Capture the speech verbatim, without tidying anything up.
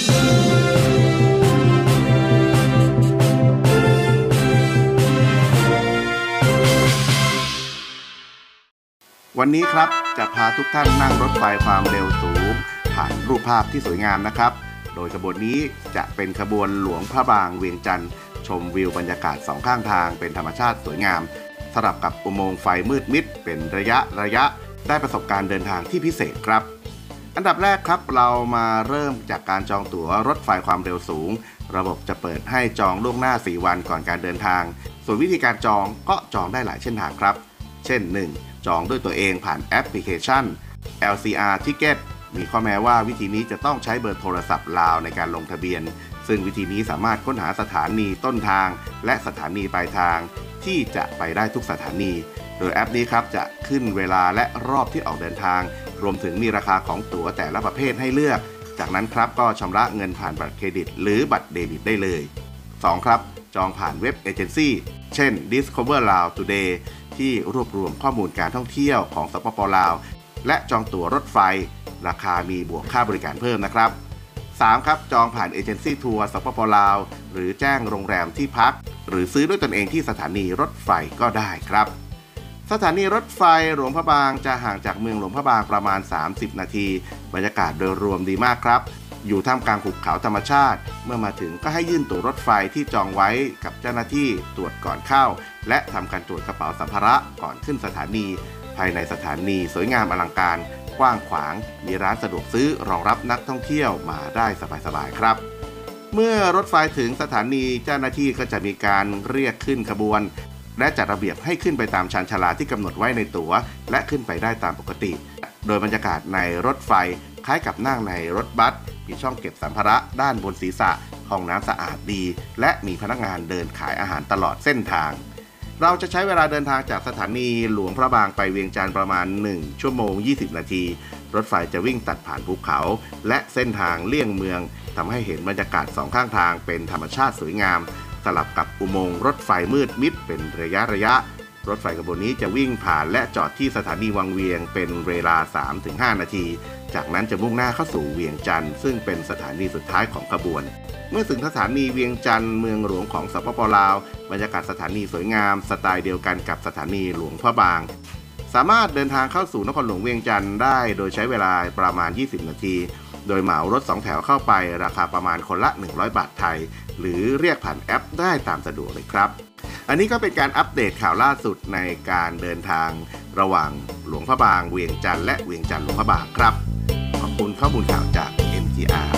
วันนี้ครับจะพาทุกท่านนั่งรถไฟความเร็วสูงผ่านรูปภาพที่สวยงามนะครับโดยขบวนนี้จะเป็นขบวนหลวงพระบางเวียงจันทร์ชมวิวบรรยากาศสองข้างทางเป็นธรรมชาติสวยงามสลับกับอุโมงค์ไฟมืดมิดเป็นระยะระยะได้ประสบการณ์เดินทางที่พิเศษครับอันดับแรกครับเรามาเริ่มจากการจองตั๋วรถไฟความเร็วสูงระบบจะเปิดให้จองล่วงหน้าสี่วันก่อนการเดินทางส่วนวิธีการจองก็จองได้หลายเส้นทางครับเช่น หนึ่งจองด้วยตัวเองผ่านแอปพลิเคชัน แอล ซี อาร์ Ticket มีข้อแม้ว่าวิธีนี้จะต้องใช้เบอร์โทรศัพท์ลาวในการลงทะเบียนซึ่งวิธีนี้สามารถค้นหาสถานีต้นทางและสถานีปลายทางที่จะไปได้ทุกสถานีโดยแอปนี้ครับจะขึ้นเวลาและรอบที่ออกเดินทางรวมถึงมีราคาของตั๋วแต่ละประเภทให้เลือกจากนั้นครับก็ชำระเงินผ่านบัตรเครดิตหรือบัตรเดบิตได้เลย สอง ครับจองผ่านเว็บเอเจนซี่เช่น Discover Lao Today ที่รวบรวมข้อมูลการท่องเที่ยวของสปป.ลาวและจองตั๋วรถไฟราคามีบวกค่าบริการเพิ่มนะครับ สาม ครับจองผ่านเอเจนซี่ทัวร์สปป.ลาวหรือแจ้งโรงแรมที่พักหรือซื้อด้วยตนเองที่สถานีรถไฟก็ได้ครับสถานีรถไฟหลวงพระบางจะห่างจากเมืองหลวงพระบางประมาณสามสิบนาทีบรรยากาศโดยรวมดีมากครับอยู่ท่ามกลางหุบเขาธรรมชาติเมื่อมาถึงก็ให้ยื่นตั๋วรถไฟที่จองไว้กับเจ้าหน้าที่ตรวจก่อนเข้าและทำการตรวจกระเป๋าสัมภาระก่อนขึ้นสถานีภายในสถานีสวยงามอลังการกว้างขวางมีร้านสะดวกซื้อรองรับนักท่องเที่ยวมาได้สบายๆครับเมื่อรถไฟถึงสถานีเจ้าหน้าที่ก็จะมีการเรียกขึ้นขบวนและจัดระเบียบให้ขึ้นไปตามชานชาลาที่กำหนดไว้ในตั๋วและขึ้นไปได้ตามปกติโดยบรรยากาศในรถไฟคล้ายกับนั่งในรถบัสมีช่องเก็บสัมภาระด้านบนศีรษะห้องน้ำสะอาดดีและมีพนักงานเดินขายอาหารตลอดเส้นทางเราจะใช้เวลาเดินทางจากสถานีหลวงพระบางไปเวียงจันทร์ประมาณหนึ่งชั่วโมงยี่สิบนาทีรถไฟจะวิ่งตัดผ่านภูเขาและเส้นทางเลี่ยงเมืองทำให้เห็นบรรยากาศสองข้างทางเป็นธรรมชาติสวยงามสลับกับอุโมงค์รถไฟมืดมิดเป็นระยะระยะรถไฟขบวนนี้จะวิ่งผ่านและจอดที่สถานีวังเวียงเป็นเวลา สามถึงห้า นาทีจากนั้นจะมุ่งหน้าเข้าสู่เวียงจันทร์ซึ่งเป็นสถานีสุดท้ายของขบวนเมื่อถึงสถานีเวียงจันทร์เมืองหลวงของสปป.ลาวบรรยากาศสถานีสวยงามสไตล์เดียวกันกับสถานีหลวงพระบางสามารถเดินทางเข้าสู่นครหลวงเวียงจันทร์ได้โดยใช้เวลาประมาณยี่สิบนาทีโดยเหมารถสองแถวเข้าไปราคาประมาณคนละหนึ่งร้อยบาทไทยหรือเรียกผ่านแอปได้ตามสะดวกเลยครับอันนี้ก็เป็นการอัปเดตข่าวล่าสุดในการเดินทางระหว่างหลวงพระบางเวียงจันทร์และเวียงจันทร์หลวงพระบางครับขอบคุณข้อมูลข่าวจาก เอ็ม จี อาร์